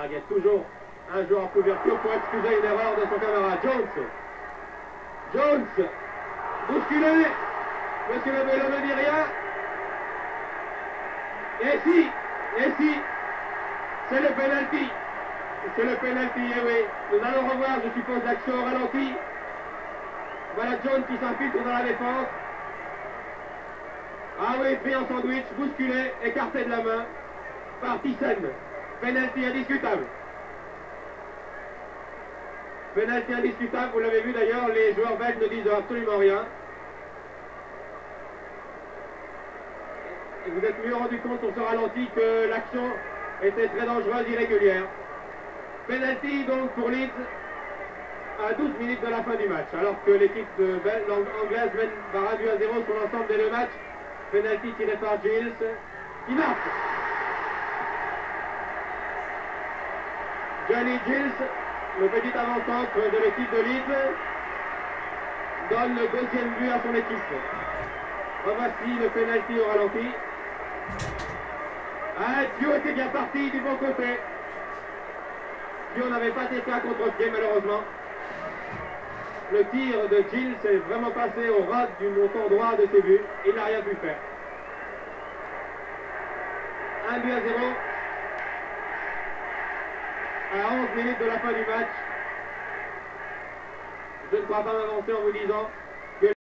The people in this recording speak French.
il y a toujours un joueur en couverture pour excuser une erreur de son camarade. Jones, bousculé. Monsieur le vélo ne dit rien. Et si, c'est le penalty. C'est le penalty, et oui. Nous allons revoir, je suppose, l'action au ralenti. Voilà Jones qui s'infiltre dans la défense. Ah oui, pris en sandwich, bousculé, écarté de la main par Thyssen. Penalty indiscutable. Penalty indiscutable, vous l'avez vu d'ailleurs, les joueurs belges ne disent absolument rien. Et vous êtes mieux rendu compte sur ce ralenti que l'action était très dangereuse, irrégulière. Penalty donc pour Leeds à 12 minutes de la fin du match, alors que l'équipe anglaise mène par 1 but à 0 sur l'ensemble des deux matchs. Penalty tiré par Giles, qui marque. Johnny Giles, le petit avant-centre de l'équipe de Leeds, donne le deuxième but à son équipe. Revoici le penalty au ralenti. Ah, Thio était bien parti du bon côté. Thio n'avait pas été à contre-pied malheureusement. Le tir de Giles est vraiment passé au ras du montant droit de ses buts. Il n'a rien pu faire. 1 but à 0. À 11 minutes de la fin du match. Je ne crois pas m'avancer en vous disant